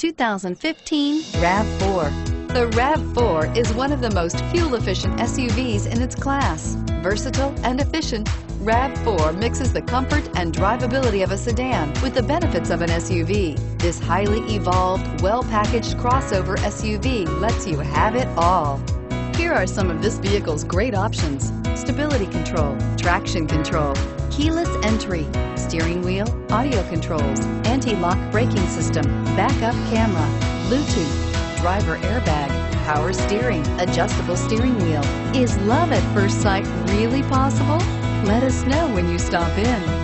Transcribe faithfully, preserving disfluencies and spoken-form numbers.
two thousand fifteen RAV four. The RAV four is one of the most fuel-efficient S U Vs in its class. Versatile and efficient, RAV four mixes the comfort and drivability of a sedan with the benefits of an S U V. This highly evolved, well-packaged crossover S U V lets you have it all. Here are some of this vehicle's great options: stability control, traction control, keyless entry, steering wheel audio controls, anti-lock braking system, backup camera, Bluetooth, driver airbag, power steering, adjustable steering wheel. Is love at first sight really possible? Let us know when you stop in.